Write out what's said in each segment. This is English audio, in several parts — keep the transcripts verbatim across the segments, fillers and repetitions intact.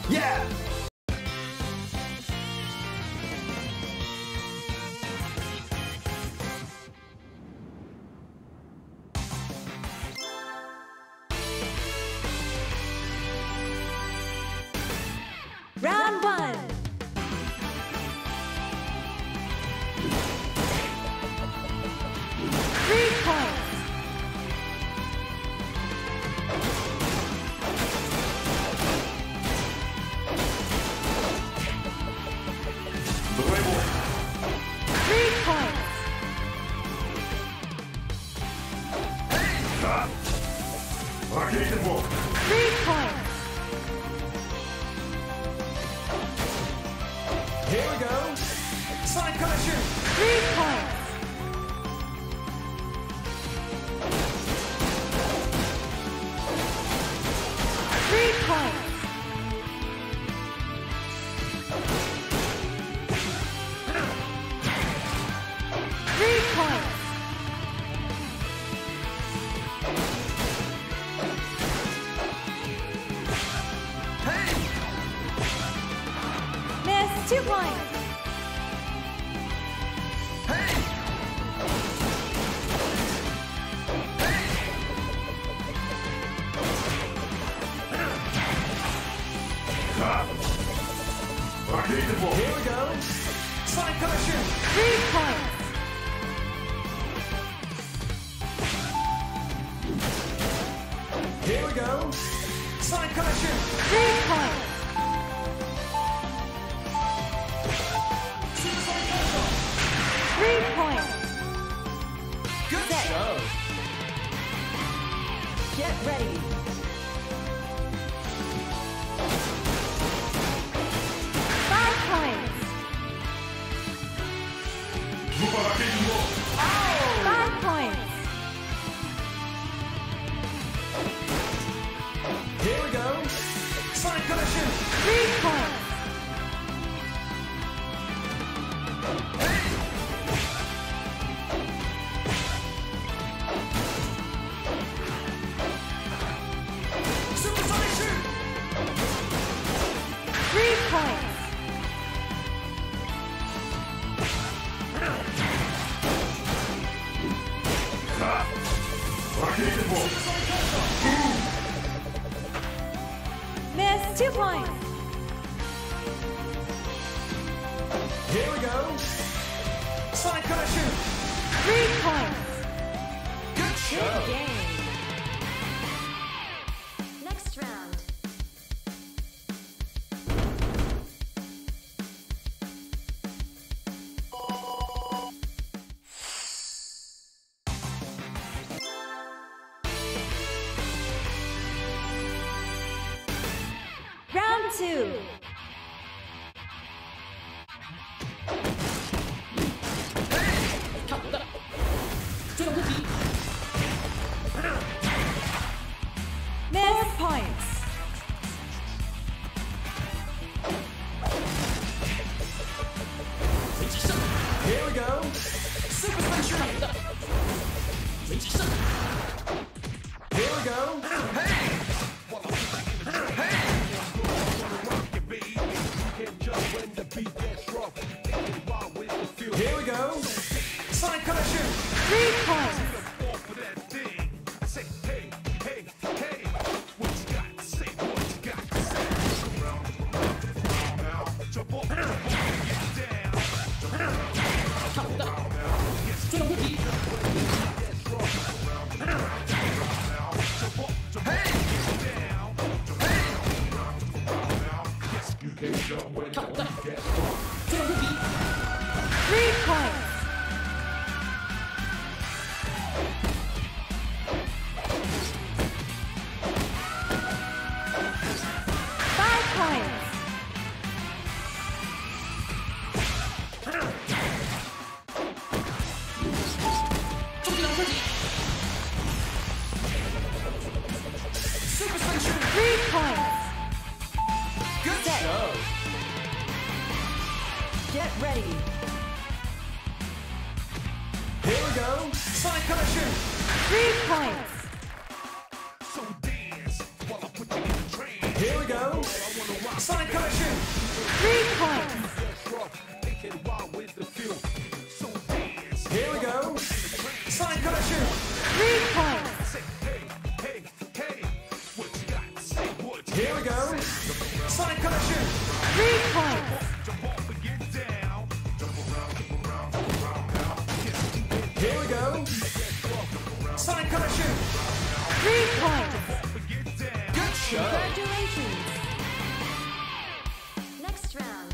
Yeah! Round one. Three points. Three points. Three points. Here we go. Sonic Collection. Three points. Three points. Three points. Hey! Miss, two points. Hey! Hey! Here we go. Sonic Collection. Three points. Here we go. Sonic Collection. Three points. Super Sonic Collection. Three points. Good Set. show. Get ready. Five points. Five points. Here we go. Sonic Collection. Three points. Hey! Super Sonic Shoot. Three points. Miss, two points. Here we go. Sonic Collection. Three points. Good show. Game. Next round. Round two. Four points. Here we go. Super Smash. Here we go. Hey! Hey! Here we go. Sonic Collection. Three points. Three points. Five points. Super Smash. Three points. Good Set. show. Get ready. Here we go. Sonic Collection. Three points. Here we go. Sonic Color Shoot! Three points. Here we go! Sonic Color Shoot! Three points. Here we go! Sonic Color Shoot! Three points. Here we go! Sonic Color Shoot! Three points. Good show! Congratulations. Next round.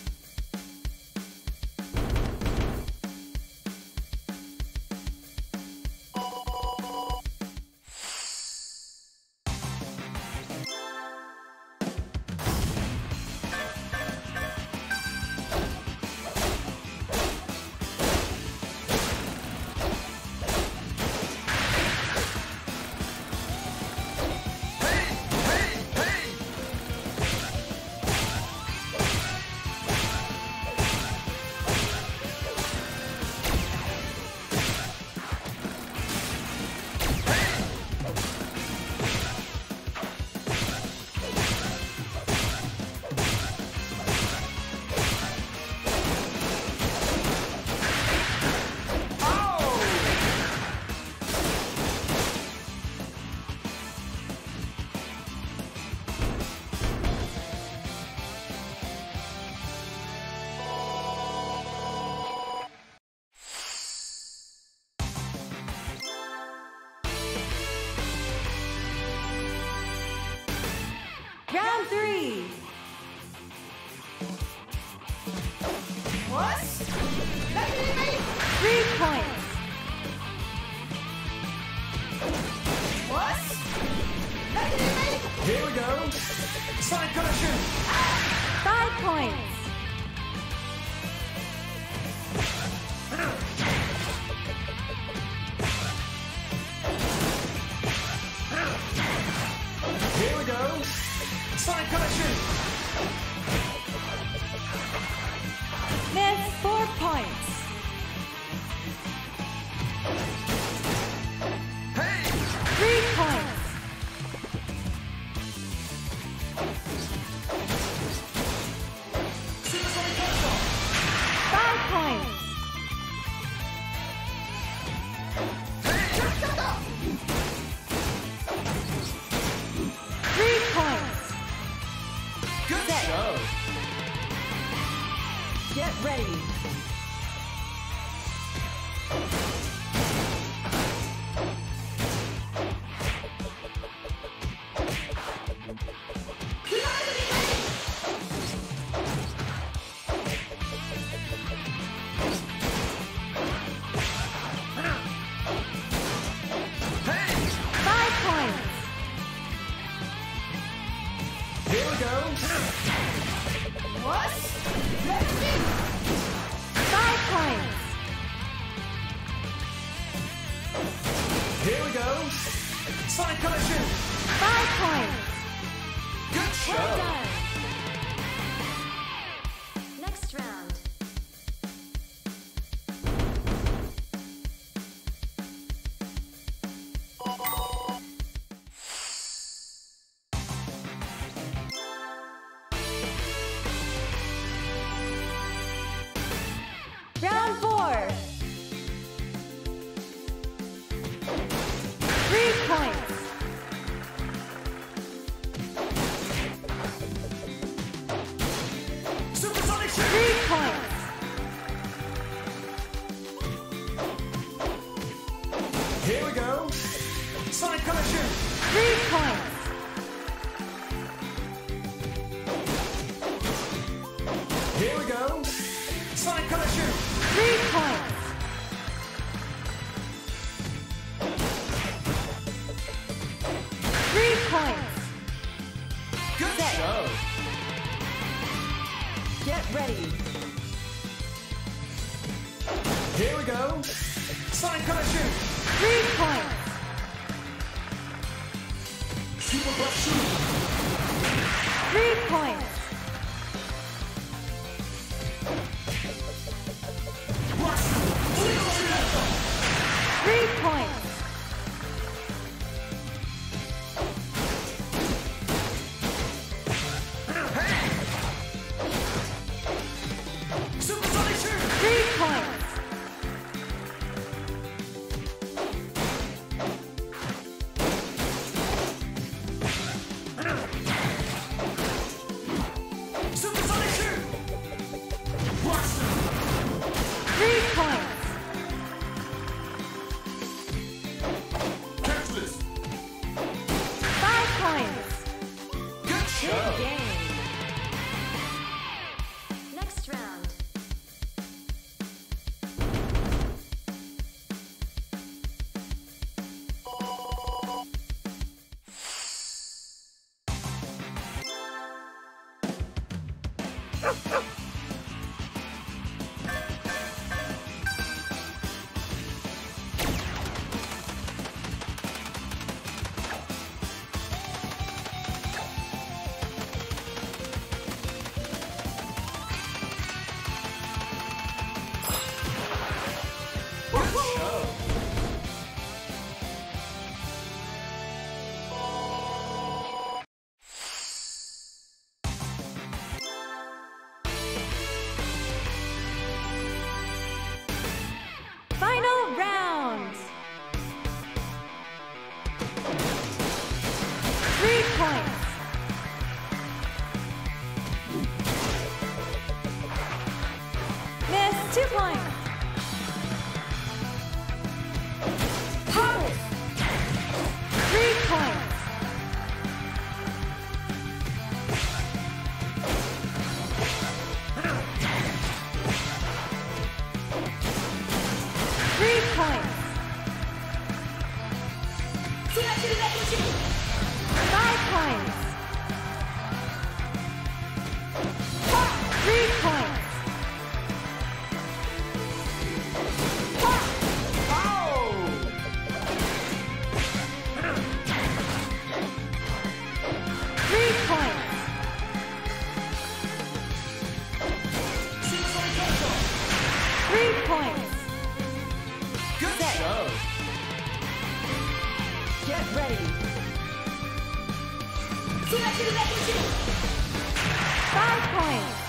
Round three. What? Three points. What? Here we go! Sonic Color Shoot! Five points. Here we go! Sonic Color Shoot! Miss four points. Hey! Three points. Supersonic Catapult! Five points. Three points. Good show! Get ready. Hey! Five points. Here we go! What? Five points. Here we go! Sonic Color Shoot! Five points. Good show! Well done. Next round. Round four. Three points. Supersonic Shoot! Three points. Here we go! Sonic Color Shoot! Three points. Here we go! Sonic Color Shoot! Three points. Three points. Good show! Get ready. Here we go! Sonic Color Shoot! Three points. Super Buff Shoot! Three points. Three points. Hey! Final round. Three points. Miss, two points. Pause. Three points. Three points. Five points. Three points. Three points. Three points. Good show. Get ready. Five points.